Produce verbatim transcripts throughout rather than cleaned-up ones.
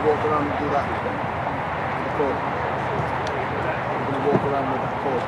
walk around and do that. The cord. I'm going to walk around with that cord.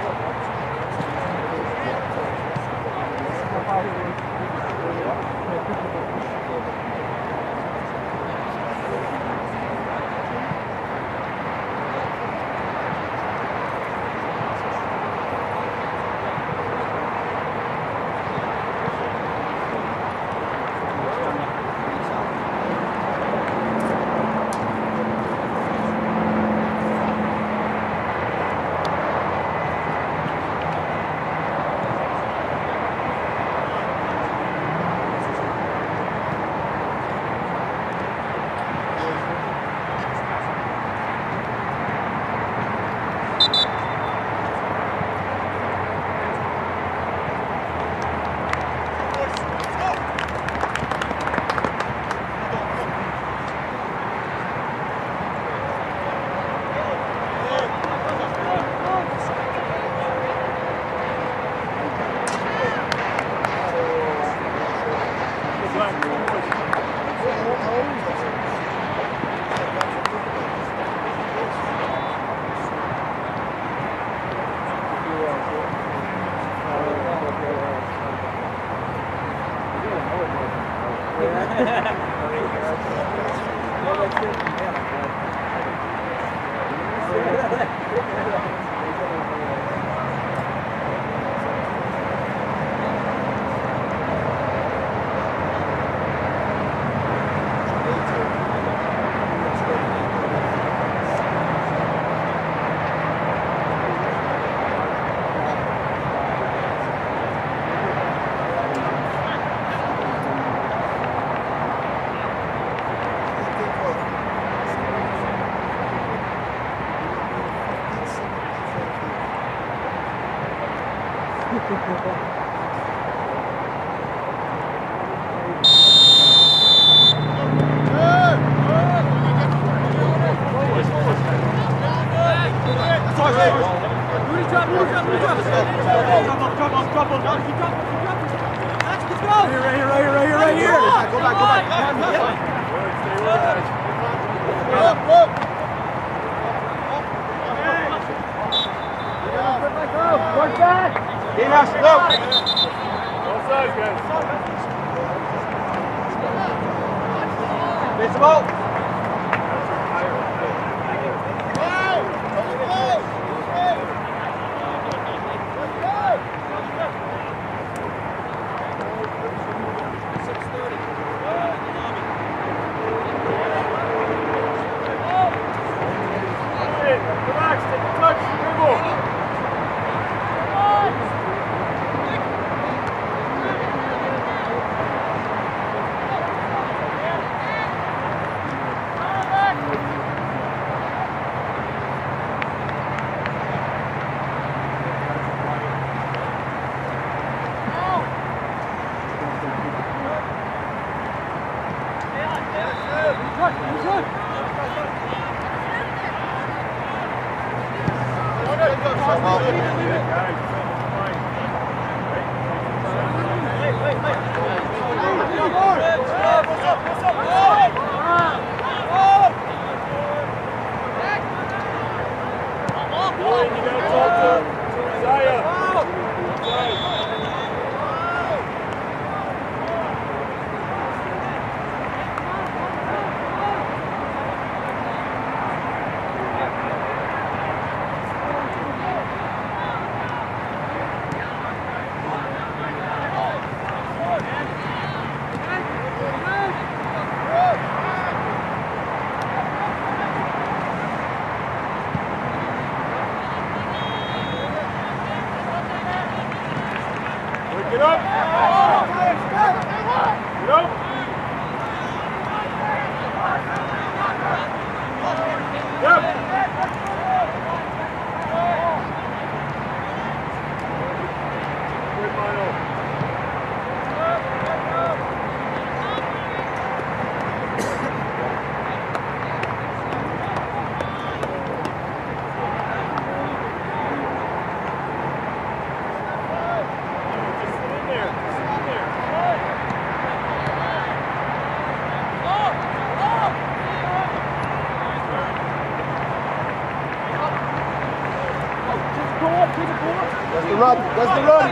Rob, where's the run?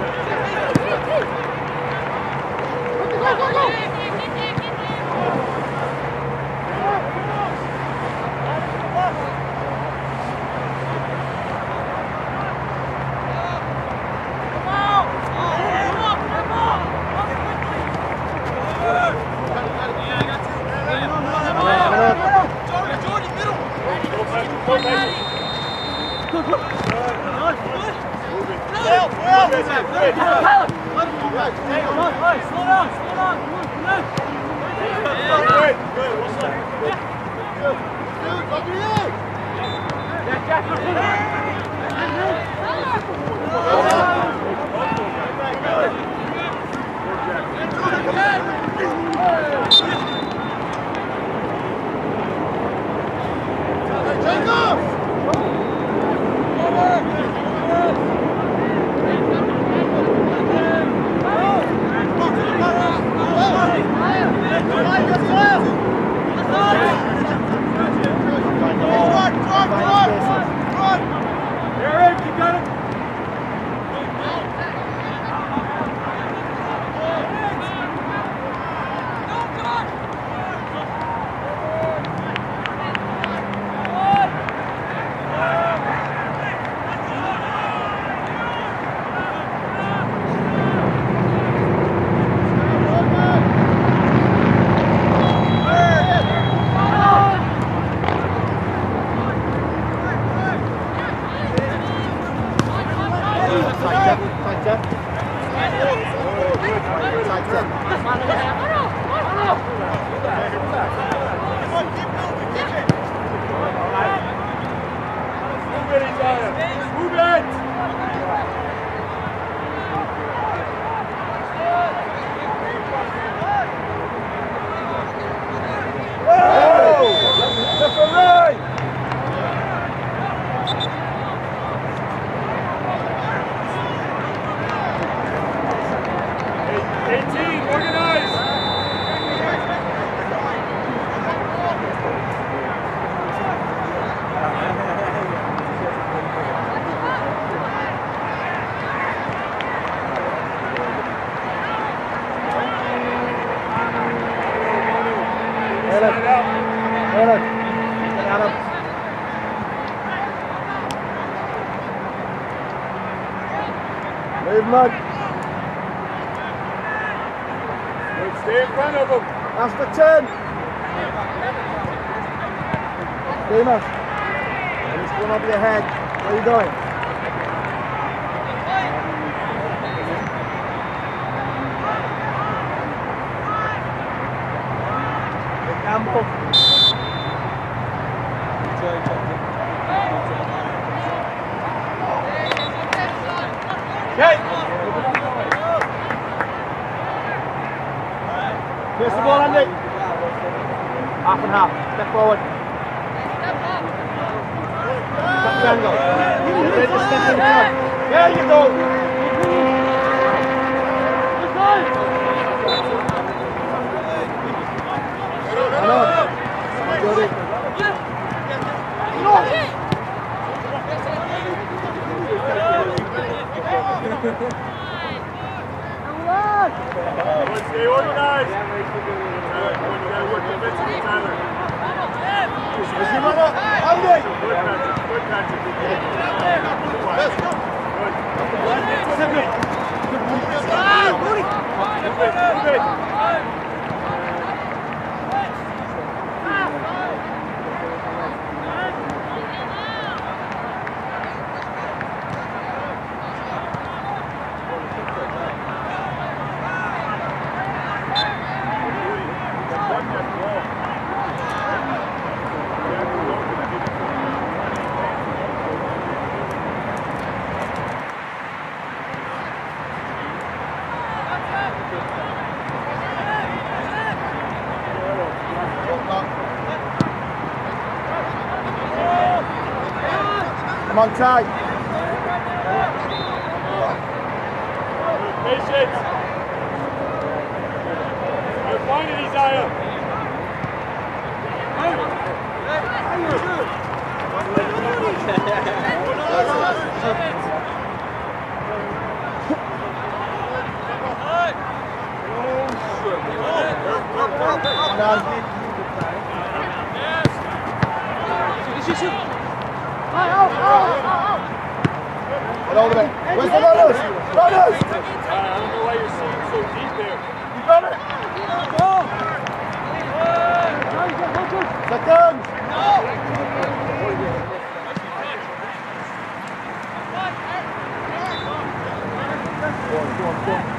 Go, go, go! Mud. Stay in front of him. That's the ten. Demas. He's going over your head. Where are you going? Campbell. Okay. Here's the ball, Andy. Half and half. Step forward. Step the angle. Ready to step in front. There you go. Come on. Good. Stay organized. Uh, you gotta work defensively, Tyler. Is he running? Andy! Good, Patrick. Good, Patrick. Let's go. Good. Good. Good. Come on, Ty. Patience. You're fine, Isaiah. Get over there. Where's the runners? Runners! I don't know why you're sitting so deep there. You got it? Second! Go on, go on, go on.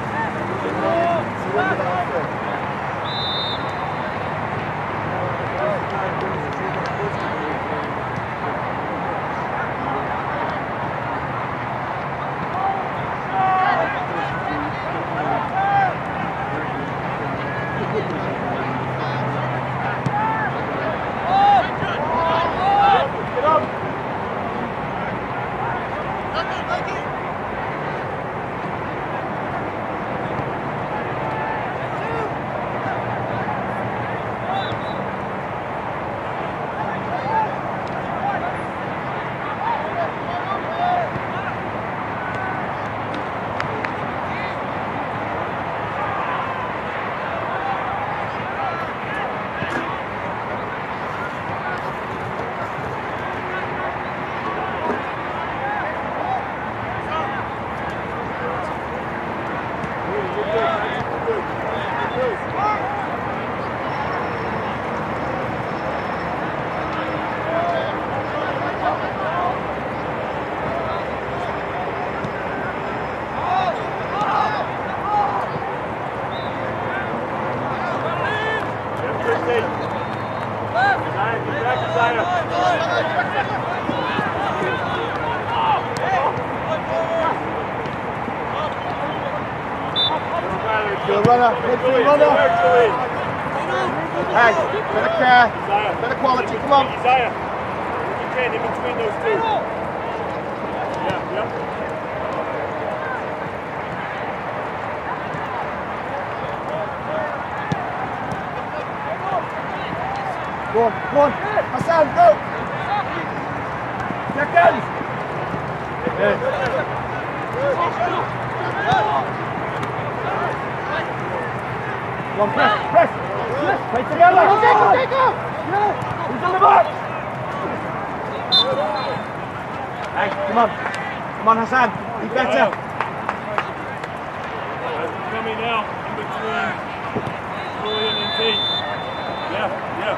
Good runner, midfield runner. Hey, better care, better quality, come on. Isaiah, you can in between those two. Yeah, yeah. Go on, go on. Hassan, go. Seconds. Hey. Come on, press, press. Play together. Go, go, go, go. Who's in the box? Hey, come on. Come on, Hassan. Be better. Coming out in between Julian and Tate. Yeah, yeah.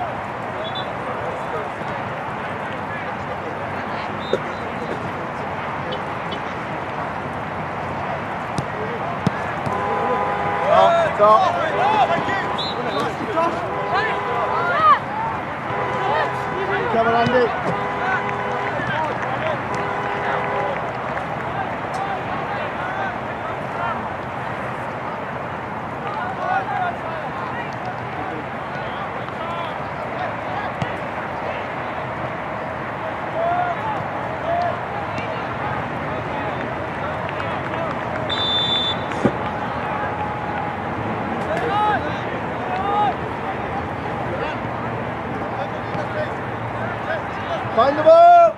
Stop. Come on, Andy. Find the ball!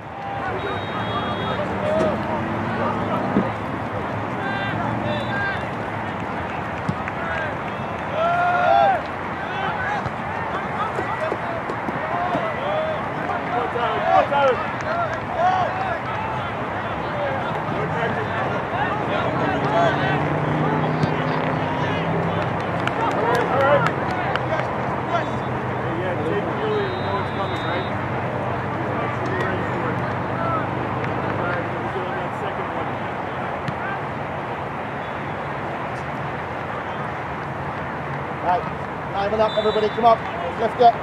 Right, liven up everybody, come up, lift it.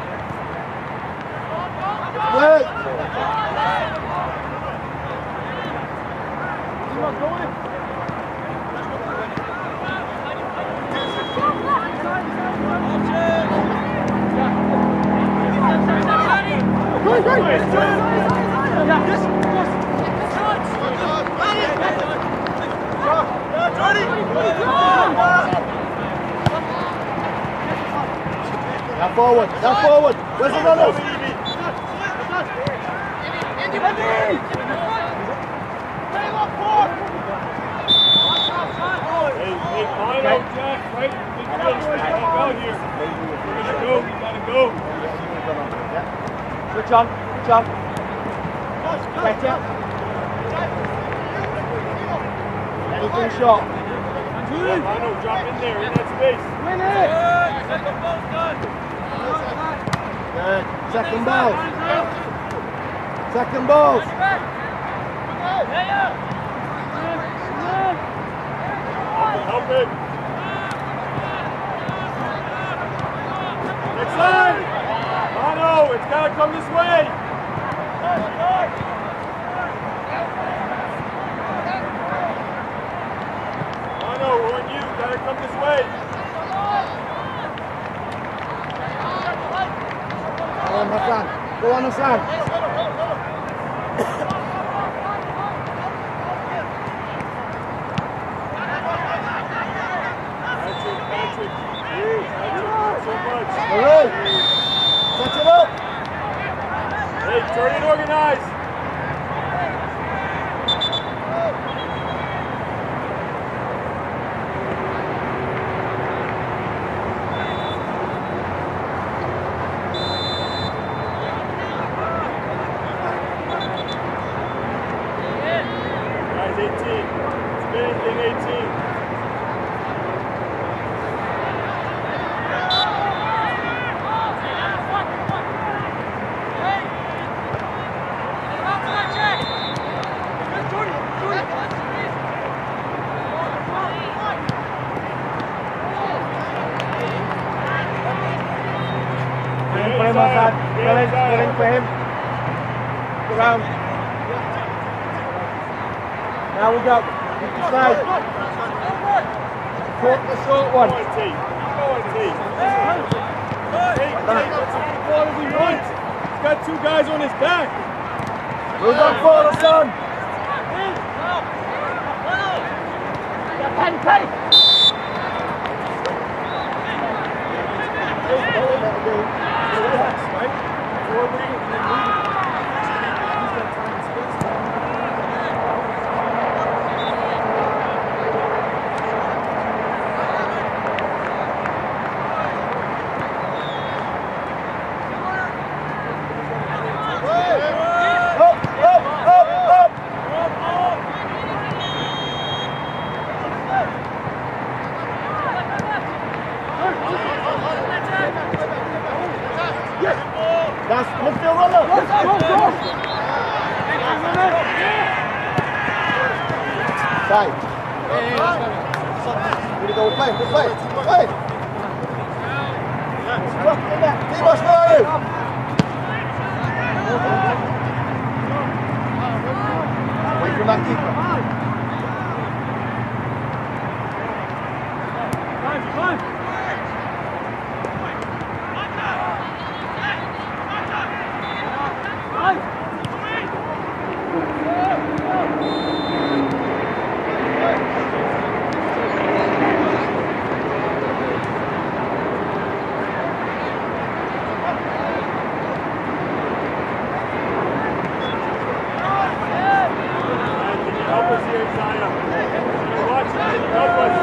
Wait! Now forward, now forward. Where's the runners? Andy, Andy! Hey, hey, line up, Jack, right? Midfield, stay out here. on, push on. Get it. Anything short. Manu, drop in there, in that space. Win it! Good. Second ball. Second ball. Help it. Next line. Manu, it's got to come this way. Manu, we're on you. Got to come this way. Go on, Hassan. Go on, Hassan. Patrick, Patrick. Patrick, not so much. All right. Set it up. Hey, turn it organized. Guys, eighteen. Spin anything, eighteen. For him, Hassan. Fill in, fill in for him. Go round. Now we go. Keep the side. Caught the short one. Go on, T. Go on, T. Hey, T, that's all the ball he wants. He's got two guys on his back. Move on forward, son. Pen, pen. Relax, right? Forward and then move it. He's got time and space. Up, up, up, up. Yes. That's midfield runner. Go, go, go. Side. Here we go. We're playing. We're playing. We're playing. Keep us moving. Wait for that keeper. Help us here, Zion. You're watching. Help us.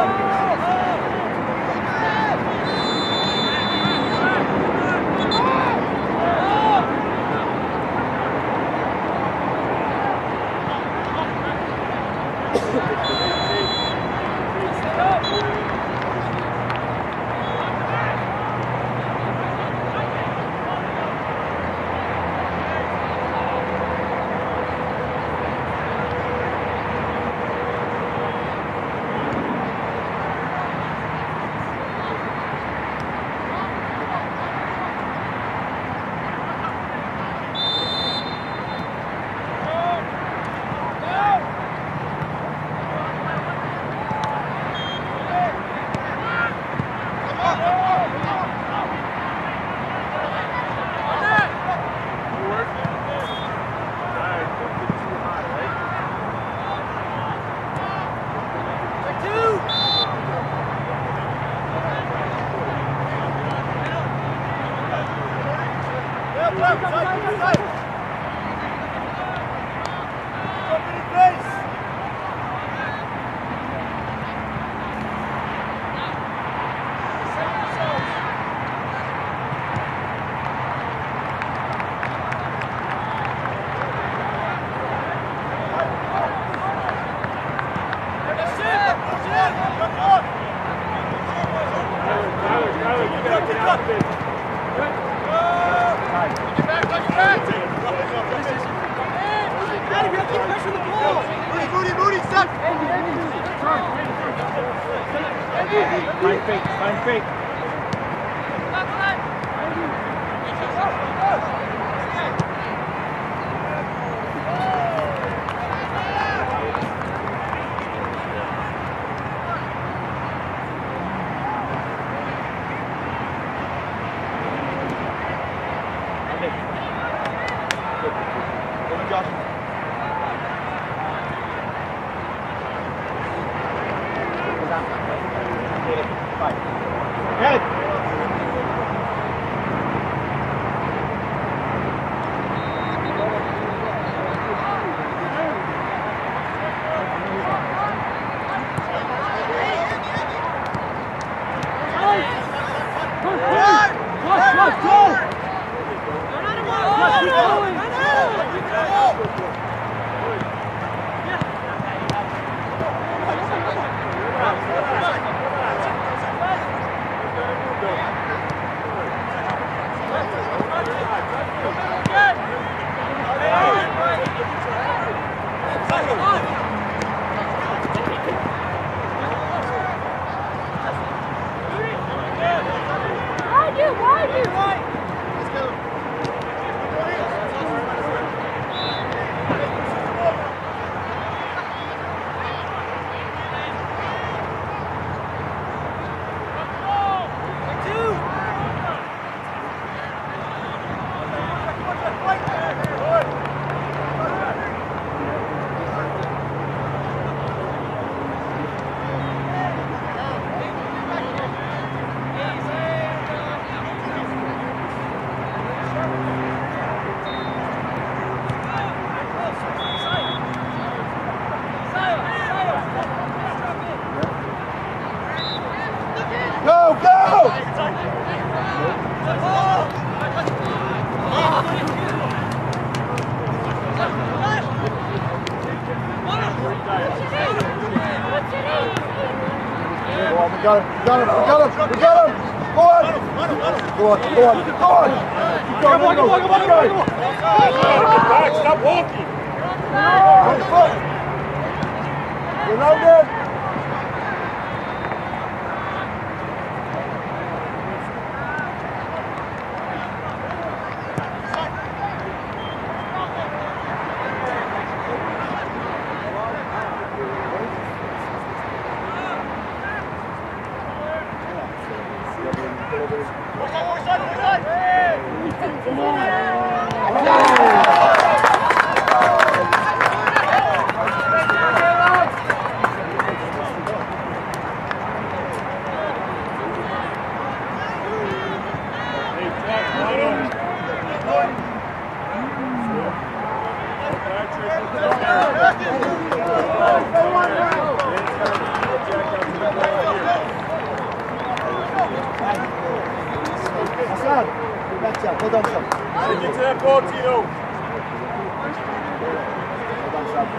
Find fake, find fake. We got him, we got him, we got him, we got him! Go on! Go on, go on, go on! Go on, go on, go on, go on, go on! Back, stop walking! Right foot! You're loaded! Hold on, son. Take it to that ball, Tito. Hold on, son.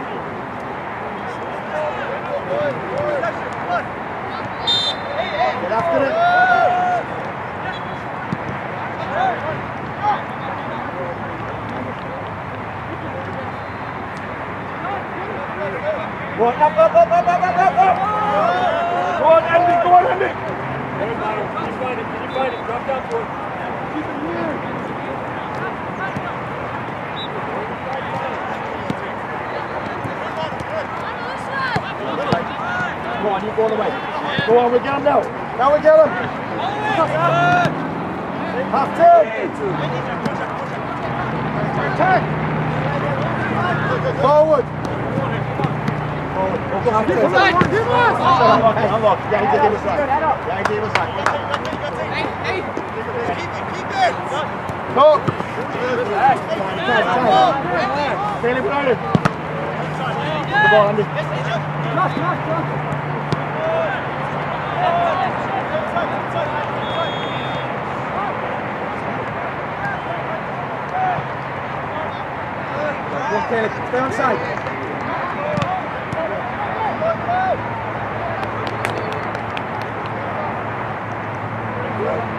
Get after it. Go on, up, up, up, up, up, up, up, up. Go on, Andy, go on, Andy. Can you find it? Can you find it? Drop down for it. Go on, you go all the way. Go on, we get him now. Now we get him. Half ten. Ten. Forward. Forward. Go half ten. Unlock. Yeah, he did give us that. Yeah, he gave us that. Keep it! Go. Feel it behind it. The ball, Andy. Cross, cross, cross. Okay, stay on side. Go, go, go.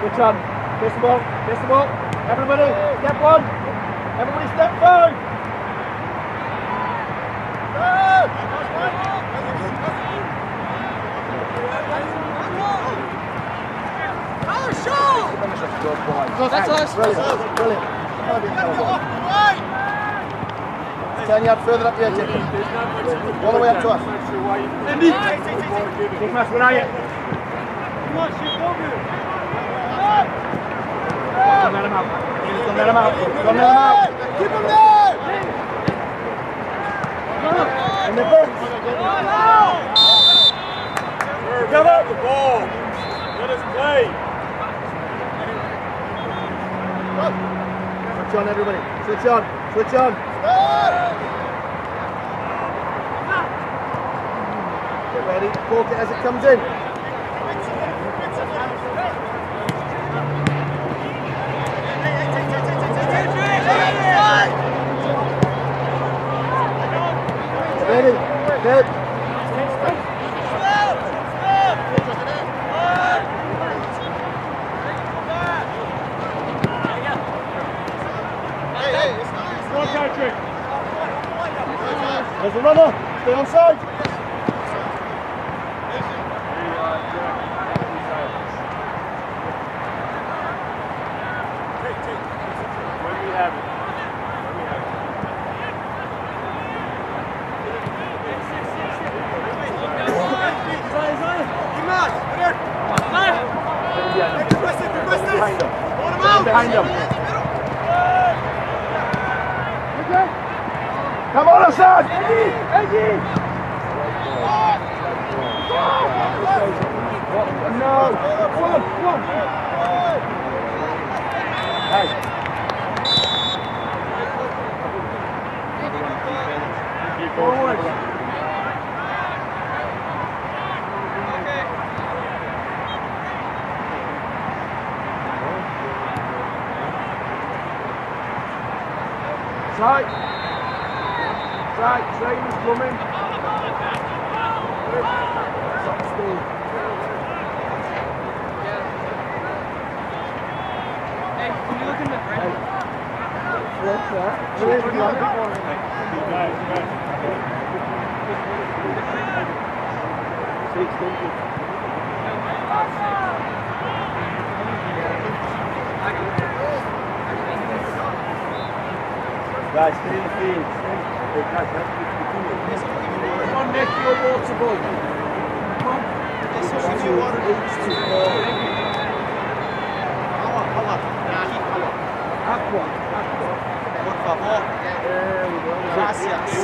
Switch on. Kiss the ball. Kiss the ball. Everybody, step one. Everybody, step five. That's us. Brilliant. Brilliant. Ten yards further up the edge. All the way up to us. Andy! Big Mass, where are you? Don't let him out. Don't let him out. Don't let him out. Keep him there! In the box. Come up the ball. Let us play. Switch on, everybody. Switch on. Switch on. Get ready. Cork it as it comes in. Ready? Good. Patrick. There's a runner. Stay on side. When we have it. Behind him. Behind him. Come on, Assad! Eddie! Eddie! No! Come on, come on! Hey! Forward! Side! Side, train is coming. Stop still. Hey, can you look in the front? What's that? Guys, guys. Guys, stay in the field. Hey, guys, let's keep continuing. Come on, Nick, your water boy. Come on. This is your water boy. Power, power. Power. Aqua, aqua. Por favor. There we go. Gracias.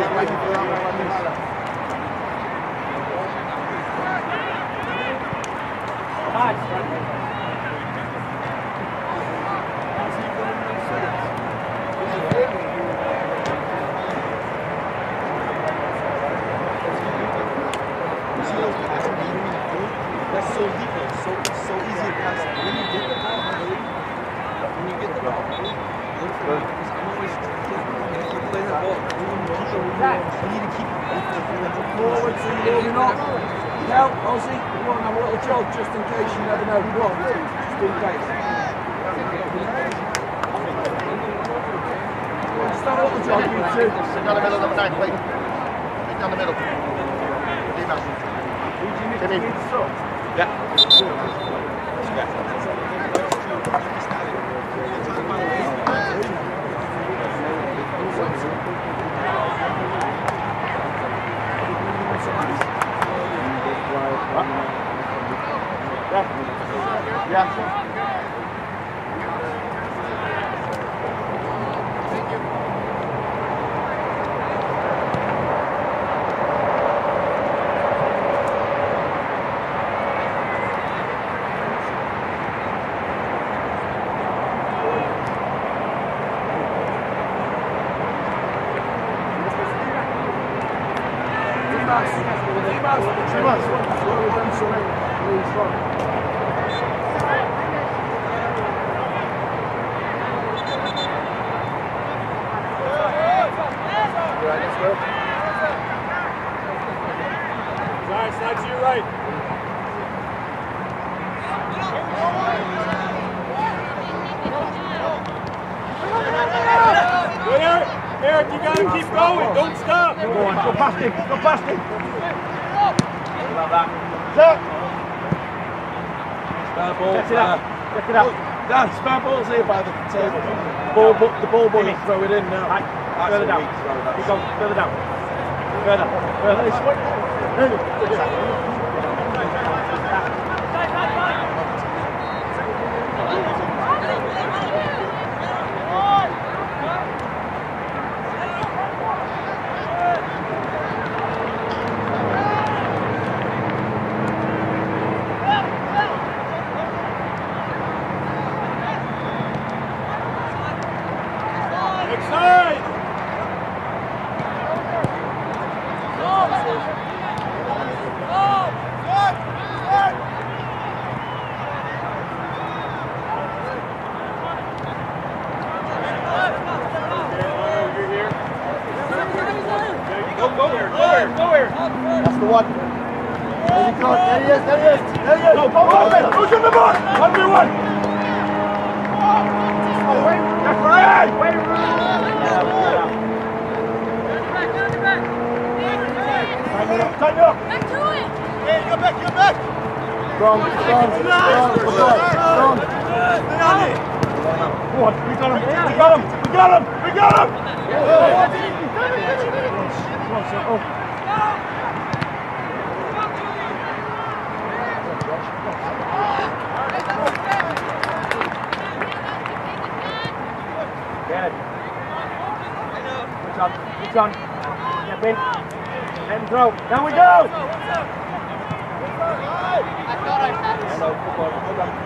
Nice. That's so different, so so easy to pass. When you get the ball, when you get the ball, because I'm always playing the ball. You need to keep it Forward so you know you're not. Now, Ozzy, you want to have a little jog just in case you never know. Go on, just in case. Just have a little jog, you two. Sit down the middle, number nine, please. Sit down the middle. Timmy. Yeah. Yeah. Yeah. Nice, that's you right. Eric, you gotta keep going. Don't stop. Go on, go past him, go past him. Set. Spare ball. Check it out. Check it out. Dan, spare ball's here by the table. Ball, bu the ball bunny, throw it in now. Right. That's Further a down. weak throw, that's- Keep going, further down. Further, further. This way. Side. Go, go here, go here, go here. That's the one. There you go. There he is, there he is. There he is. Go, go, go. Who's in the box? one v one. Oh, wait. That's right. Wait. Tighten it up, tighten it up. Back to it! Hey, you're back, you're back. Strong, strong, strong, strong, strong. Go on, we got him, we got him, we got him, we got him. Come on, sir. Oh. Get it. Good job, good job. Step in. And throw. Down we go! I thought I had it. Hello, football, hold on.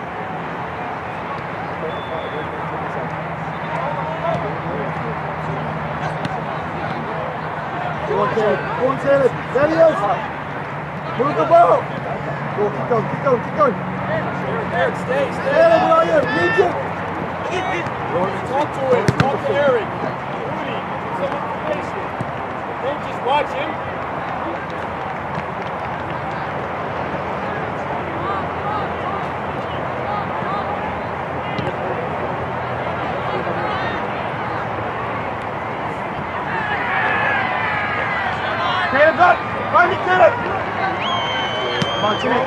Go on, Caleb. Go on, Caleb. There he is. Move the ball. Go, keep going, keep going, keep going. Eric, stay, stay. Caleb, where are you? Need you. Talk to him. Talk to Eric. Rudy, some information. Don't just watch him. Caleb, up. Find me, Caleb. Come on, Jimmy.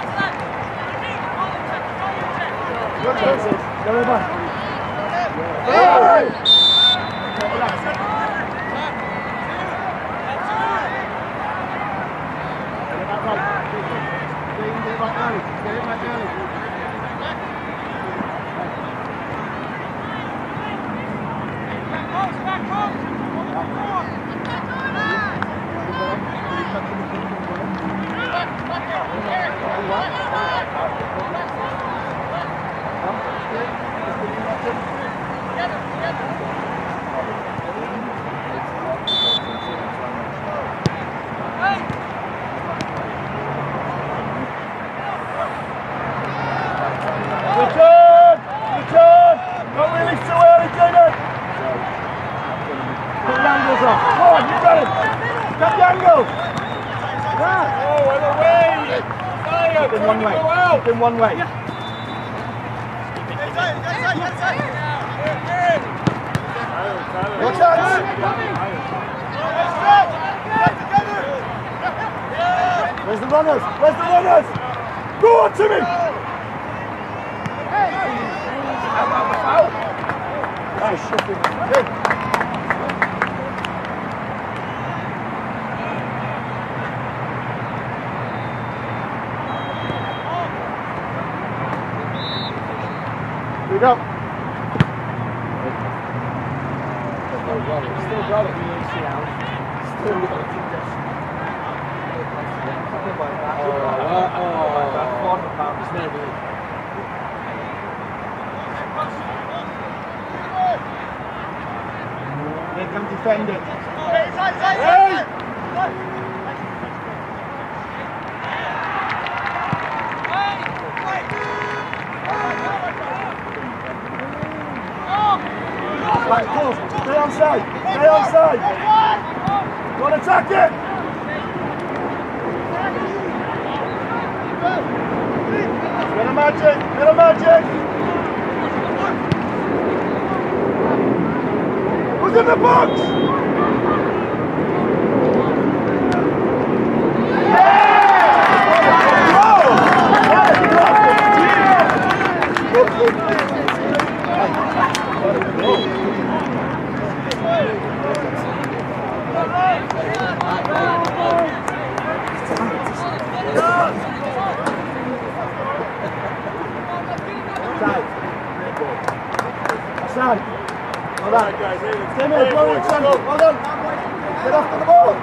Good, good. Go over. Hey! In one way. Keep in one way. Watch out! Where's the runners? Where's the runners? Go on, Timmy! Nice shooting. Hey. Go. Still got it. Still got it. They can defend it. Hey! Right, cool. Stay on side. Stay on side. Go and attack it. Get a magic. Get a magic. Who's in the box? Well done, guys. Stay there, go, well done. Get off to the ball.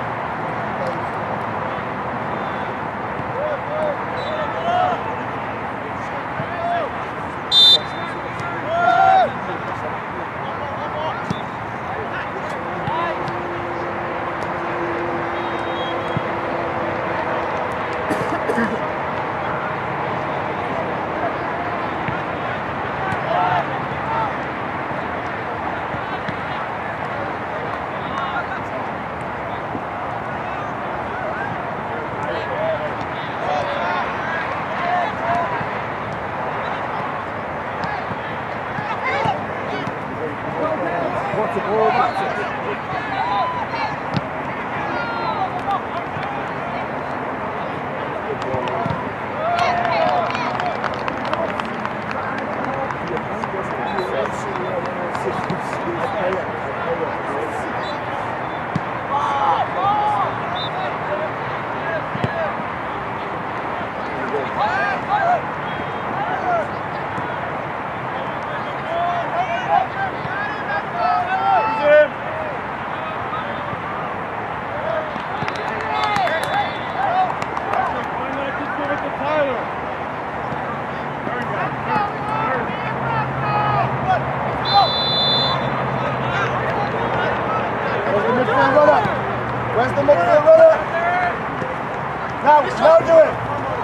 Where's the midfield runner? Now, now do it!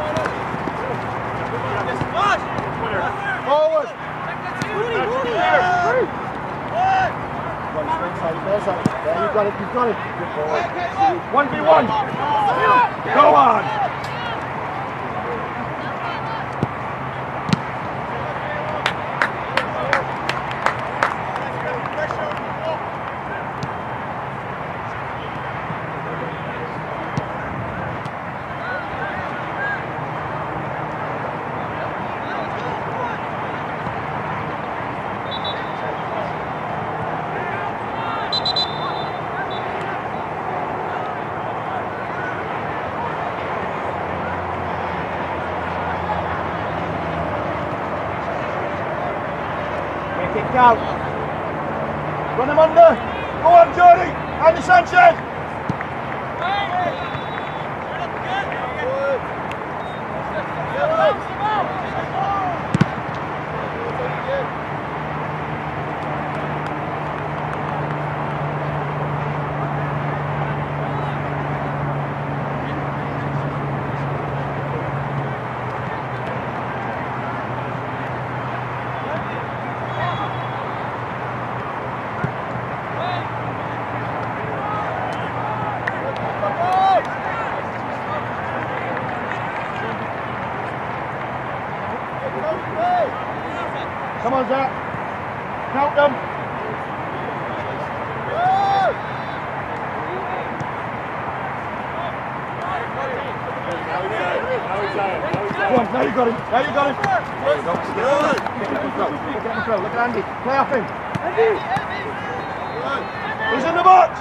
Forward! There, you've got it, you've got it. one v one. Go on! Out. Run him under. Go on, Jordy. Andy Sanchez. Come on, Zach. Count them. Come on, now you got him. Now you got him. There you go. Get him control. Get him control. Look at Andy. Play off him. He's in the box.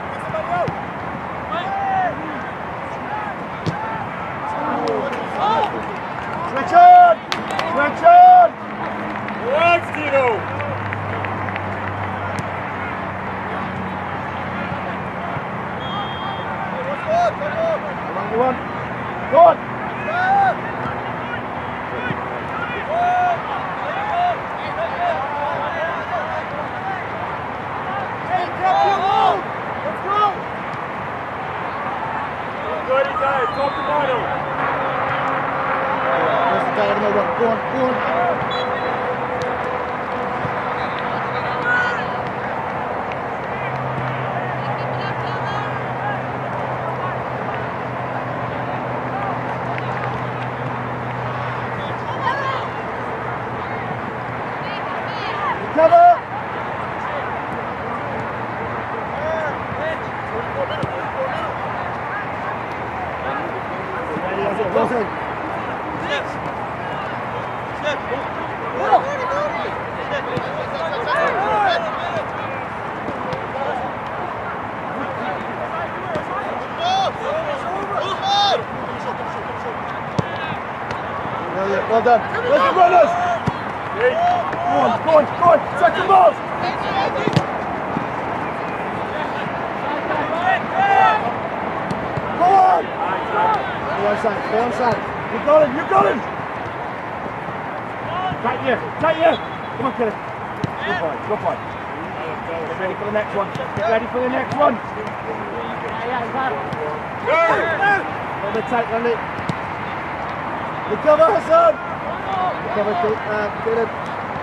Richard! Richard! Relax, Tito! Come on, you want? Go on! Let's go! Good, he's out. Top to bottom. Go on, go on. Cover! Well done. Where's the runners? Go on, go on, go on. Second ball. Go on. Stay on side, stay on side. You got him, you got him. Right here, right here. Come on, Kenneth. Good boy, good boy. Get ready for the next one. Get ready for the next one. Hold it tight, hold it. Recover, Hassan! Recover, uh, Caleb.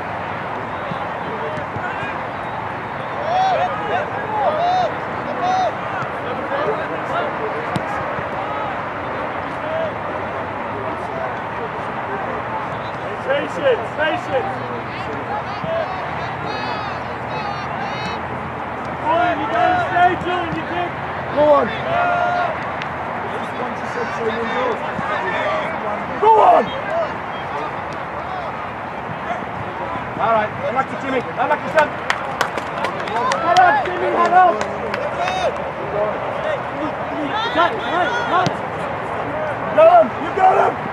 Patience, patience! Julian, you gotta stay, Julian, you can't... Go on! Go on! All right, head back to Jimmy. Head back to Sam. Head up, Jimmy, head up! Got him, got him! You got him!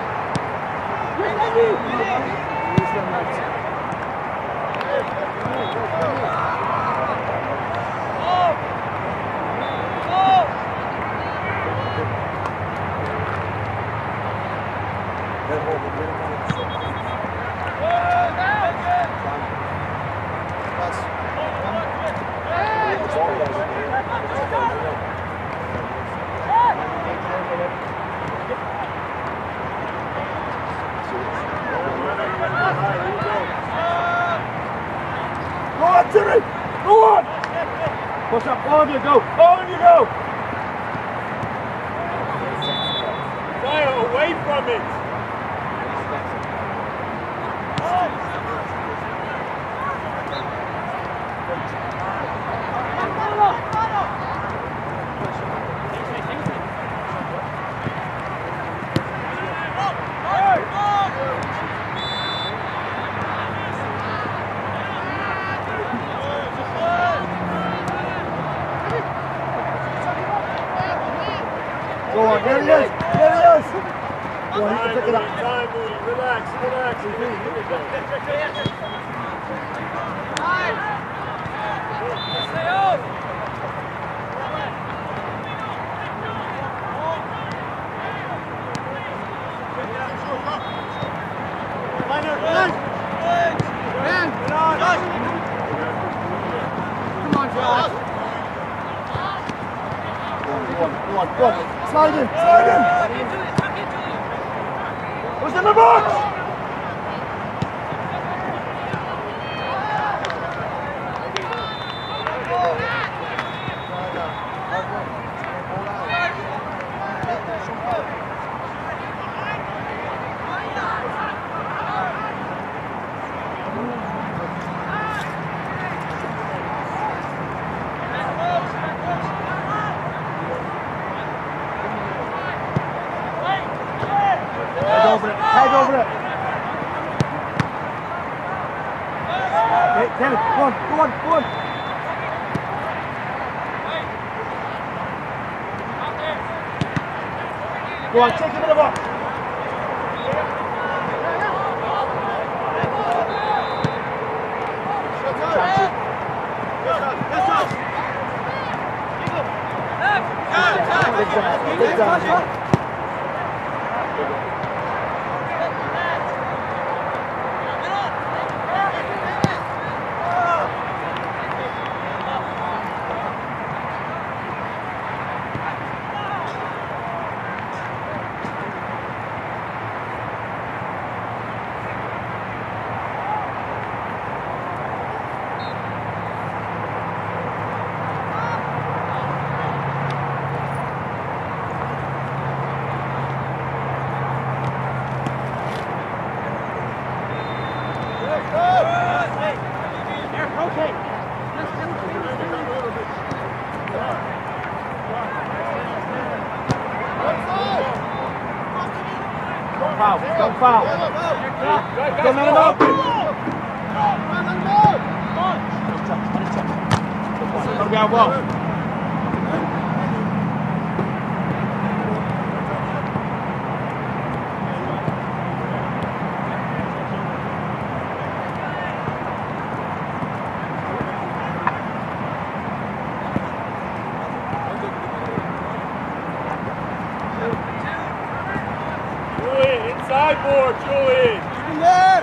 Go on, Jimmy! Go on! Push up, on you go! On you go! Fire away from it! Go on, there he is! There he is! Go on, you can pick it up. Time, Moody. Relax, relax. Stay up! Leonard, run! Man! Come on, Josh! Go on, go on, go on! Slide in, slide in! Who's in the box? Head over it, head over it! Okay, Kenneth, go on, go on, go on! Go on, take him in the box! Big down. Don't foul, don't foul. Go, man, go! Gotta be out well. Sideboard, Julian! In there!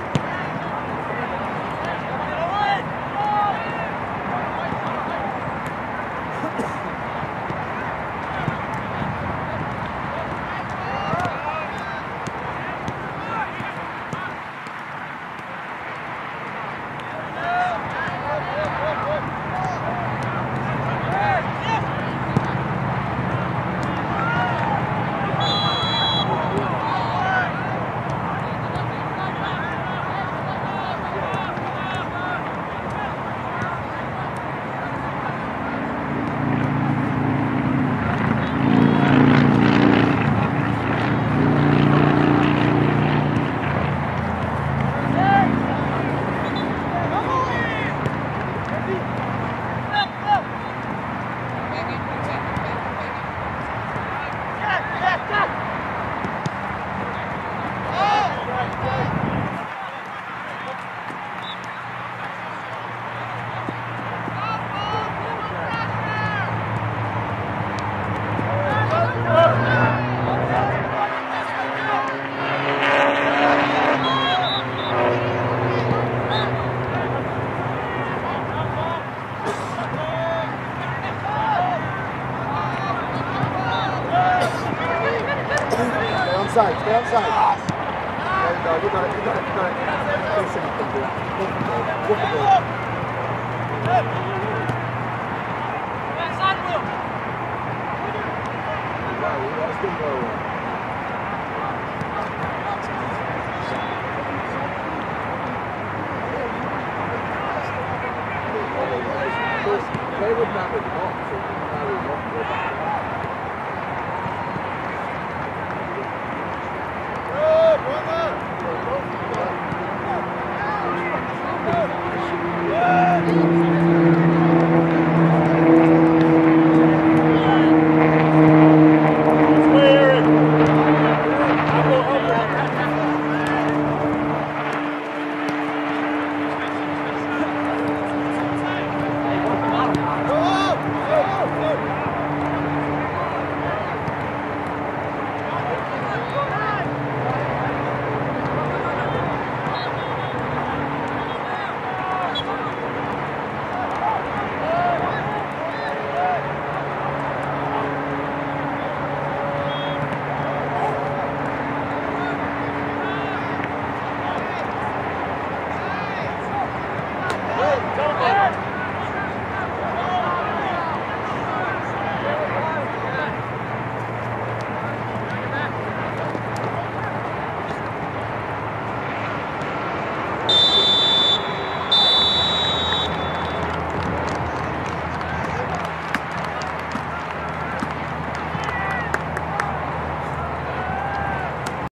Outside, stay outside. There you go, you got it, you got it, you got it. Listen, you can do it. Go for goal, go for goal. Wow, that's good goal. They would not have walked, so they would not have walked.